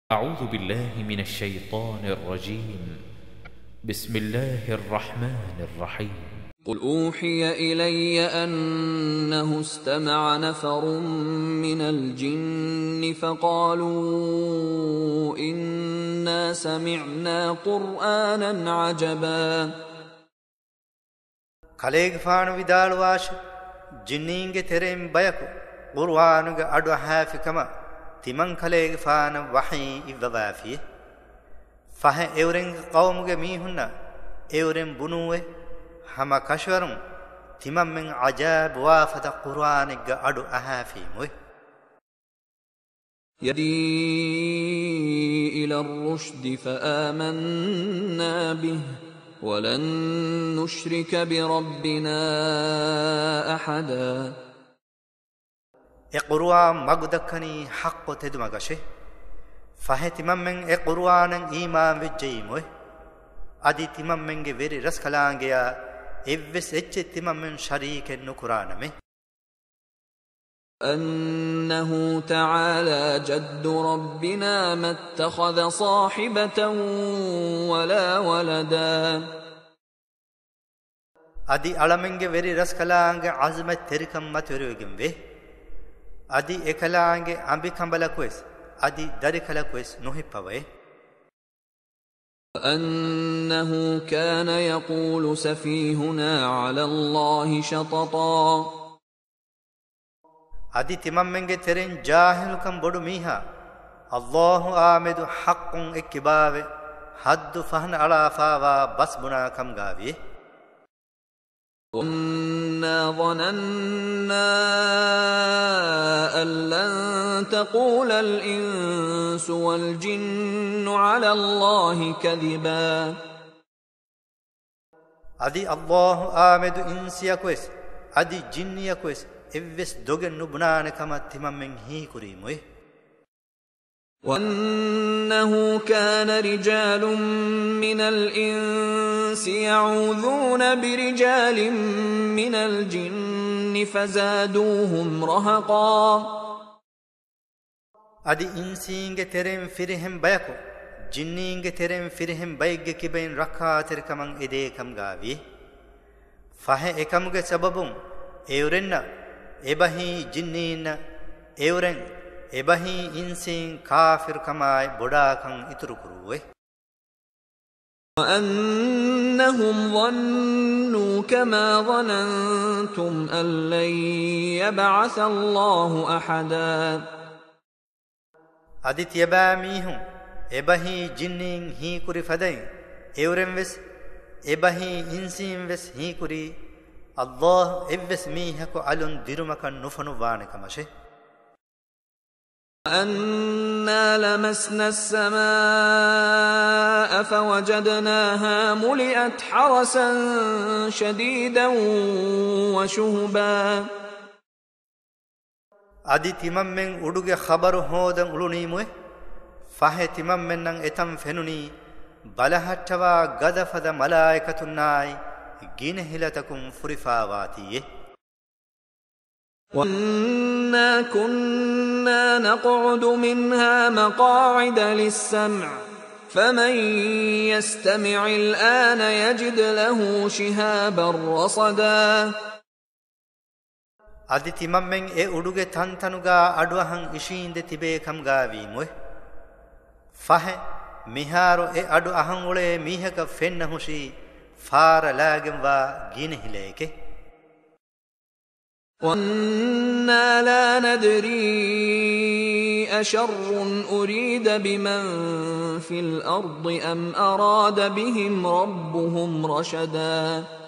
أعوذ بالله من الشيطان الرجيم. بسم الله الرحمن الرحيم. قل أوحي إلي أنه استمع نفر من الجن فقالوا إنا سمعنا قرآنا عجبا. කලේග ފާނު ވިދާޅުވާށ ޖިންނީންގެ ތެރެއިން ބަޔަކު ޤުރުއާނުގެ އަޑު ހައިފިކަމަ ތިމަން ކަލޭގެ ފާނަ ވަޙީ އިއްވަވައިފިއެ ފަހެއް އެވުރެންގެ ޤައުމުގެ މީހުންނަ އެވުރެން ބުނޫވެ ހަމަ ކަށުވަރުން ތިމަންމެން ޢަޖާބު ވާފަދަ ޤުރުއާނެއްގެ އަޑު أَހައިފީމުވެ يَهْدِي إِلَى الرُّشْدِ فَآمَنَّا بِهِ وَلَن نُّشْرِكَ بِرَبِّنَا أَحَدًا. قُرْآن مَغْدَكَنީ ޙަقُّ ތެދުމަގަށެ ފަހެ ތިމަންމެން ޤުރْآނަށް އީމާން ވެއްޖެއީމުވެ އަދި ތިމަންމެންގެ ވެރި ރަސްކަލާންގެޔާ އެއްވެސް އެއްޗެއް ތިމަންމެން ޝަރީކެއް نުކުރާނަމެ أَنَّهُ تَعَالَى جَدُّ رَبِّنَا مَا اتَّخَذَ صَاحِبَةً وَلَا وَلَدًا. އަދި އަޅަމެންގެ ވެރި ރަސްކަލާންގެ ޢަޒުމަތް ތެރިކަން މަތިވެރިވެގެން ވެ އަދި އެކަލާންގެ އަނބިކަނބަލަކުވެސް އަދި ދަރިކަލަކުވެސް ނުހިއްޕަވެ وَأَنَّهُ كَانَ يَقُولُ سَفِيهُنَا عَلَى اللَّهِ شَطَطًا. އަދި ތިމަންމެންގެ ތެރެއިން ޖާހިލުކަން ބޮޑު މީހާ ﷲ އާމެދު ޙައްޤުން އެއްކިބާވެ ހައްދު ފަހަނަ އަޅާފައިވާ ބަސް ބުނާކަމްގައިވިއެ وَإِنَّا ظَنَنَّا أَن لَّن تَقُولَ الْإِنسُ وَالْجِنُّ عَلَى اللَّهِ كَذِبًا. އަދި ﷲ އާމެދު އިންސިއަކުވެސް އަދި ޖިންނިއަކުވެސް އެއްވެސް ދޮގެއް ނުބުނާނެކަމަށް ތިމަންމެން ހީކުރީމުވެ وَأَنَّهُ كَانَ رِجَالٌ مِّنَ الْإِنسِ يَعُوذُونَ بِرِجَالٍ مِّنَ الْجِنِّ فَزَادُوهُمْ رَهَقًا. އަދި އިންސީންގެ ތެރެއިން ފިރިހެން ބަޔަކު ޖިންނީންގެ ތެރެއިން ފިރިހެން ބައެއްގެ ކިބައިން ރައްކާތެރިކަމަށް އެދޭކަމްގައިވިއެ ފަހެ އެކަމުގެ ސަބަބުން އެވުރެންނަ އެބަހީ ޖިންނީންނަ އެވުރެން އެބަހީ އިންސީން ކާފިރުކަމާއި ބޮޑާކަން އިތުރުކުރުވެ وَأَنَّهُمْ ظَنُّوا كَمَا ظَنَنتُمْ أَن لَّن يَبْعَثَ اللَّهُ أَحَدًا. އަދި ތިޔަބައި މީހުން އެބަހީ ޖިންނީން ހީކުރި ފަދައިން އެވުރެންވެސް އެބަހީ އިންސީންވެސް ހީކުރީ ﷲ އެއްވެސް މީހަކު އަލުން ދިރުމަކަށް ނުފަނުވާނެކަމަށެ أَنَّا لَمَسْنَا السَّمَاءَ فَوَجَدْنَاهَا مُلِئَتْ حَرَسًا شَدِيدًا وَشُهُبًا. އަދި ތިމަންމެން އުޑުގެ ޚަބަރު ހޯދަން އުޅުނީމުވެ ފަހެ ތިމަންމެންނަށް އެތަން ފެނުނީ ބަލަހައްޓަވާ ގަދަފަދަ މަލާއިކަތުންނާއި ގިނެހިލަތަކުން ފުރިފައިވާތީއެ وَإِنَّا كُنَّا نَقْعُدُ مِنْهَا مَقَاعِدَ لِلسَّمْعِ فَمَن يَسْتَمِعِ الْآنَ يَجِدْ لَهُ شِهَابًا رَّصَدًا. އަދި ތިމަންމެން އެ އުޑުގެ ތަންތަނުގައި އަޑުއަހަން އިށީންދެ ތިބޭކަމްގައިވީމުވެ ފަހެ މިހާރު އެ އަޑު އަހަން އުޅޭ މީހަކަށް ފެންނަ ހުށީ ފާރަ ލައިގެންވާ ގިނެހިލައެކެ وَأَنَّا لَا نَدْرِي أَشَرٌّ أُرِيدَ بِمَن فِي الْأَرْضِ أَمْ أَرَادَ بِهِمْ رَبُّهُمْ رَشَدًا.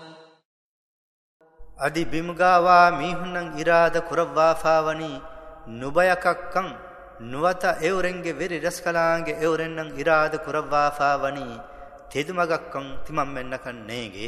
އަދި ބިމުގައިވާ މީހުންނަށް އިރާދަ ކުރައްވާފައިވަނީ ނުބަޔަކަށްކަން ނުވަތަ އެވުރެންގެ ވެރި ރަސްކަލާންގެ އެވުރެންނަށް އިރާދަ ކުރައްވާފައިވަނީ ތެދުމަގަක්ކަން ތިމަންމެންނަކަށް ނޭގެ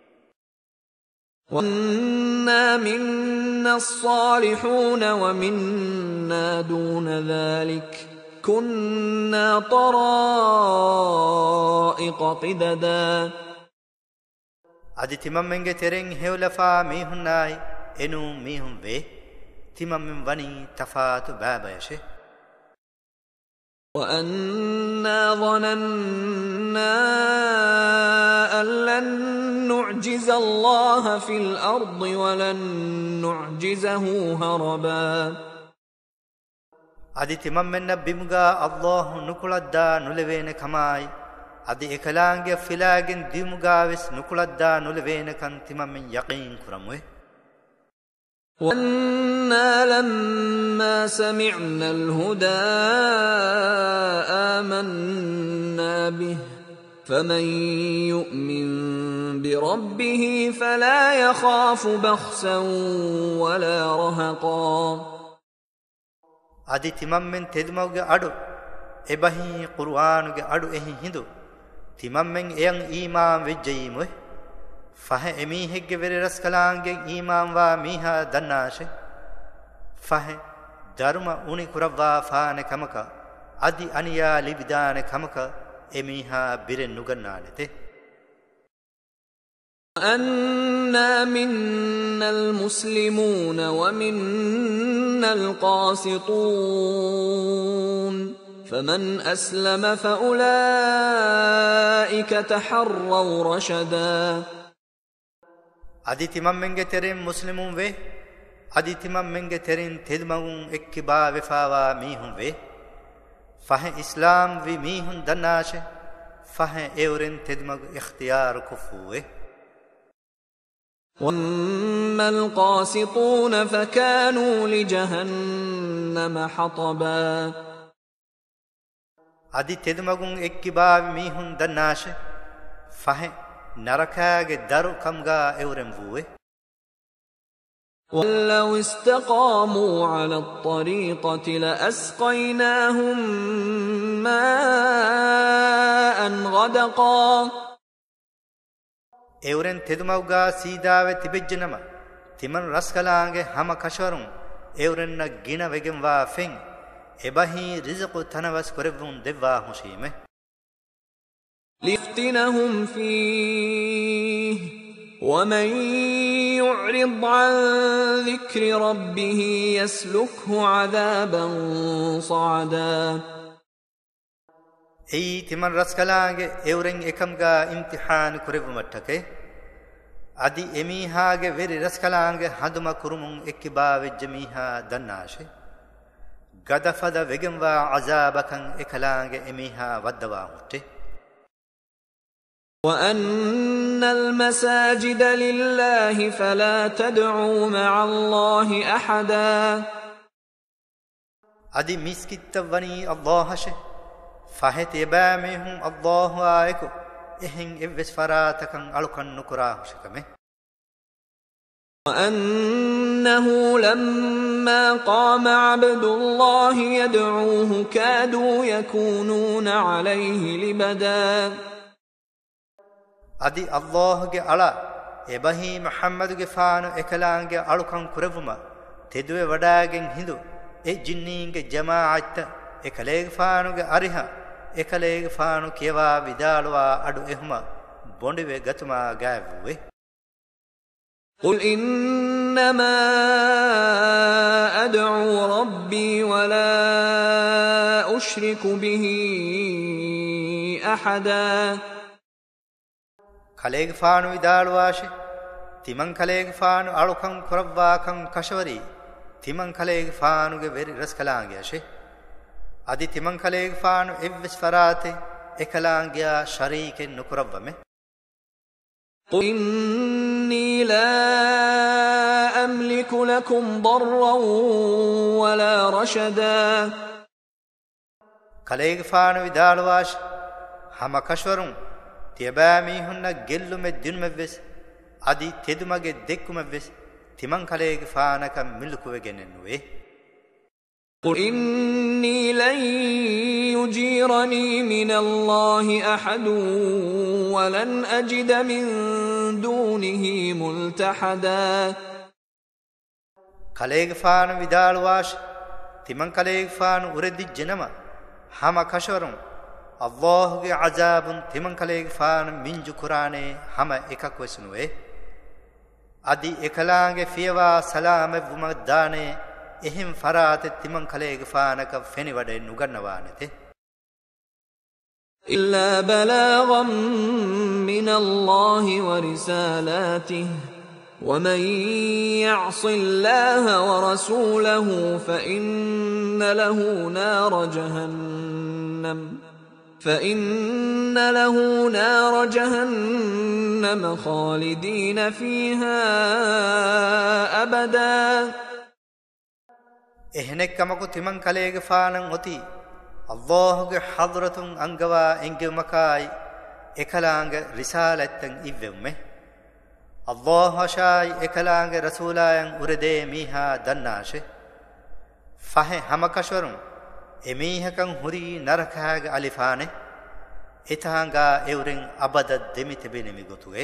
وَإِنَّا مِنَّا الصَّالِحُونَ وَمِنَّا دُونَ ذَلِكَ كُنَّا طَرَائِقَ قِدَدًا. އަދި ތިމަންމެންގެ ތެރެއިން ހެވުލަފައި މީހުންނާއި އެނޫން މީހުން ވެ ތިމަންމެން ވަނީ ތަފާތު ބައިބަޔަށެ وَأَنَّا ظَنَنَّا أَن لَّن نُّعْجِزَ اللَّهَ فِي الْأَرْضِ وَلَن نُّعْجِزَهُ هَرَبًا අදි තිමම්මෙන්න බිමුගා අල්ලාහ් නුකුලද්දා නුලවේන කමයි අදි එකලාංගේ ෆිලාගෙන් දිමුගාවෙස් නුකුලද්දා නුලවේන කන් තිමම්මෙන් යකීන් කුරමුවේ وَأَنَّا لَمَّا سَمِعْنَا الْهُدَىٰ آمَنَّا بِهِ فَمَن يُؤْمِن بِرَبِّهِ فَلَا يَخَافُ بَخْسًا وَلَا رَهَقًا අදි තිමම්මෙන් තෙදුමවගේ අඩු එබහි කුර්ආනුගේ අඩු එහි හිඳු තිමම්මෙන් එයන් ඊමාන් වෙජ්ජීමුවේ ෆහ එමීහෙක්ගේ වෙරස් කලාංගේ ඊමාන් වා මීහා දන්නාෂේ ෆහ ධර්ම උනි කුරවා ෆාන කමක අදි අනියා ලිබිදාන කමක එමීහා බිරෙන් නුගන්නාලෙතේ أَنَّا مِنَّا الْمُسْلِمُونَ وَمِنَّا الْقَاسِطُونَ فَمَنْ أَسْلَمَ فَأُولَئِكَ تَحَرَّوْا رَشَدًا අදි තිමම්මෙන්ගේ තෙරින් මුස්ලිමුන් වේ අදි තිමම්මෙන්ගේ තෙරින් තෙදුමගුන් එක්කිබා වෙෆාවා මීහුන් වේ ෆහ ඉස්ලාම් වි මීහුන් දන්නාෂේ ෆහ එවරෙන් තෙදුමග ඉඛතියාර කුෆුවේ وَأَمَّا الْقَاسِطُونَ فَكَانُوا لِجَهَنَّمَ حَطَبًا අදි තෙදුමගුන් එක්කිබා මීහුන් දන්නාෂේ ෆහ නරකාගේ දරු කම්ගා එවරෙන් වූවේ وَلَوْ اسْتَقَامُوا عَلَى الطَّرِيقَةِ لَأَسْقَيْنَاهُم مَّاءً غَدَقًا එවරෙන් තෙදුමව්ගා සීදාවේ තිබෙජ්ජනම තිමන් රස්කලාගේ හැම කෂවරුන් එවරෙන්න ගින වෙගෙන් වා ෆෙන් එබහි රිස්කු තනවස් කරවුන් දෙවා හුෂීමේ لِيَفْتِنَهُمْ فِيهِ وَمَن يُعْرِضْ عَن ذِكْرِ رَبِّهِ يَسْلُكْهُ عَذَابًا صَعَدًا එයි තිමන් රස්කලාගේ එවරෙන් එකම්ගා ඉම්තිහාන කරවුමට්ටකේ අදි එමීහාගේ වෙරි රස්කලාගේ හඳුම කුරුමුන් එක්කිබා වෙජ්ජ මීහා දන්නාෂේ ගදෆද වෙගෙන් වා අසාබකන් එකලාගේ එමීහා වද්දවා මුට්ටේ وَأَنَّ الْمَسَاجِدَ لِلَّهِ فَلَا تَدْعُوا مَعَ اللَّهِ أَحَدًا අදි මිස්කිත්ත වනී අල්ලාහෂේ ෆහෙත එබෑමෙහුන් අල්ලාහ් ආයකු එහෙන් එවස් ෆරාතකන් අලුකන් නුකුරා හුෂකමේ وَأَنَّهُ لَمَّا قَامَ عَبْدُ اللَّهِ يَدْعُوهُ كَادُوا يَكُونُونَ عَلَيْهِ لِبَدًا අදි අල්ලාහ්ගේ අලා එබහි මුහම්මදුගේ ෆාන එකලාංගේ අලුකන් කුරවුම තෙදුවේ වඩාගෙන් හිඳු ඒ ජින්නීන්ගේ ජමාඅත් එකලේගේ ෆානුගේ අරිහ එකලේගේ ෆානු කියවා විදාලවා අඩු එහුම බොඬිවේ ගතුමා ගෑවුවේ قُلْ إِنَّمَا أَدْعُو رَبِّي وَلَا أُشْرِكُ بِهِ أَحَدًا කලේගේ ෆානු විදාලවාෂේ තිමන් කලේගේ ෆානු අලුකන් කුරවවාකන් කෂවරි තිමන් කලේගේ ෆානුගේ වෙරි රස්කලාංගේ අෂේ අදි තිමන් කලේගේ ෆානු එවස් ෆරාතේ එකලාංගියා ශරීකෙන් නුකුරවමේ قُلْ إِنِّي لَا أَمْلِكُ لَكُمْ ضَرًّا وَلَا رَشَدًا කලේගේ ෆානු විදාලවාෂ හැම කෂවරුන් තියබෑමීහුන්න ගෙල්ලුමෙ දිනුමෙවස් අදි තෙදුමගේ දෙක්කුමෙවස් තිමන් කලේගේ ෆානක මිල්කුවෙගෙනෙන්නුවේ قُلْ إِنِّي لَن يُجِيرَنِي مِنَ اللَّهِ أَحَدٌ وَلَنْ أَجِدَ مِن دُونِهِ مُلْتَحَدًا කලේගේ ෆානු විදාලවාෂ තිමන් කලේගේ ෆානු උරෙදිජ්ජනම හැම කෂවරුන් අල්ලාහ්ගේ අසාබුන් තිමන් කලේගේ ෆානු මින්ජු කුරානේ හැම එකක් වෙසනුවේ අදි එකලාගේ ෆියවා සලාම වුමදානේ එහෙම් ෆරාත තිමන් කලේගේ ෆානක ෆෙනි වඩේ නුගන්නවා නැතේ إلا بلاغا من الله ورسالاته ومن يعص الله ورسوله فإن له نار جهنم خالدين فيها أبدا. එහෙනෙක් කමකු තිමන් කලේගේ ෆානන් ඔති අල්ලාහ්ගේ හදරතුන් අංගවා එංගෙමකයි එකලාංග රිසාලත්තන් ඉවෙම්මේ අල්ලාහ් ශායි එකලාංග රසූලායන් උරදේ මීහා දන්නාෂේ ෆහ හමකෂවරුන් එමීහකන් හුරි නරකහාගේ අලිෆානේ එතහංගා එවුරින් අබද දෙමිත බෙනෙමි ගොතුවේ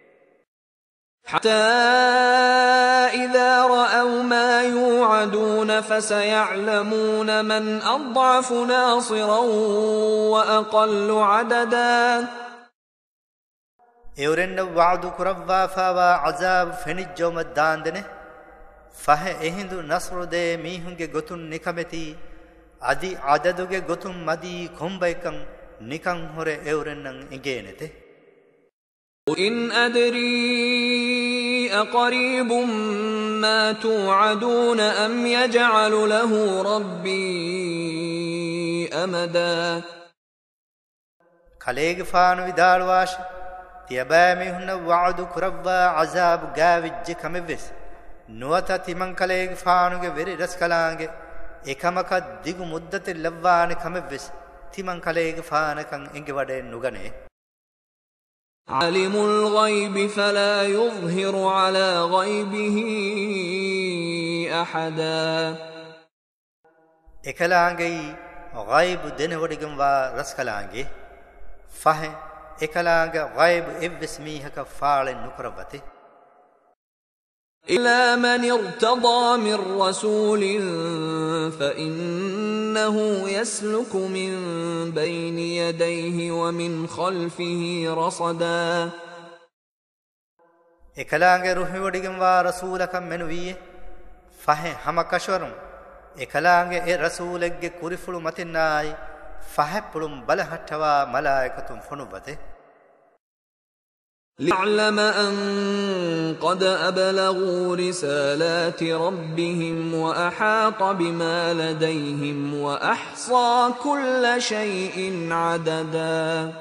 حتى إذا رأوا ما يوعدون فسيعلمون من أضعف ناصرا وأقل عددا. එවුරෙන්ද වඅදු කුරවා ෆාවා අසාබ් ෆෙනිජ්ජොම දාන්දනේ ෆහ එහිඳු නස්රුදේ මීහුන්ගේ ගොතුන් නිකමෙති අදි අදදුගේ ගොතුන් මදි කොම්බයිකම් නිකං හොර එවුරෙන්නන් ඉගේනෙතේ إن أدري أقريب ما توعدون أم يجعل له ربي أمدا. කලේගේ ෆානු විදාලවාශ තියබෑමි හුන්න වඅදු කුරවා අසාබ් ගාවිජ්ජ කමෙවස් නුවත තිමන් කලේගේ ෆානුගේ වෙරි රස්කලාංගේ එකමක දිගු මුද්දතේ ලව්වානේ කමෙවස් තිමන් කලේගේ ෆානකන් එංගෙ වඩේ නුගනේ عالم الغيب فلا يظهر على غيبه أحدا. එකලාංගෙයි ගයිබ් දෙනවඩිගම් වා රස්කලාංගේ ෆහ එකලාංග ගයිබ් එවස්මීහක ෆාලෙන් නුකරවතේ إلا من ارتضى من رسول فإنه يسلك من بين يديه ومن خلفه رصدا. එකලාංගේ රුහිවඩිගම් වා රසූලකම් මෙනුවියේ ෆහ හමකෂවරුන් එකලාංගේ ඒ රසූලෙක්ගේ කුරිෆුළු මතින්නායි ෆහ පුළුම් බලහට්ටවා මලායිකතුන් ෆොනුවතේ ليعلم أن قد أبلغوا رسالات ربهم وأحاط بما لديهم وأحصى كل شيء عددا.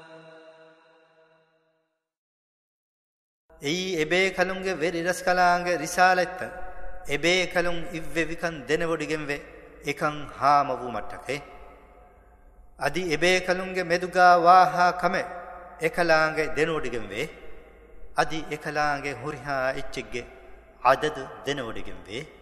එයි එබේ කලුන්ගේ වෙරි රස්කලාංගේ රිසාලත්ත එබේ කලුන් ඉව්වෙ විකන් දෙනවඩිගෙන් වේ එකන් හාම වූ මට්ටකේ අදි එබේ කලුන්ගේ මෙදුගා වාහා කමෙ එකලාංගේ දෙනවඩිගෙන් වේ අදි එකලාංගේ හුරිහා ඉච්චෙක්ගේ අදද දෙනවඩිගෙන් වේ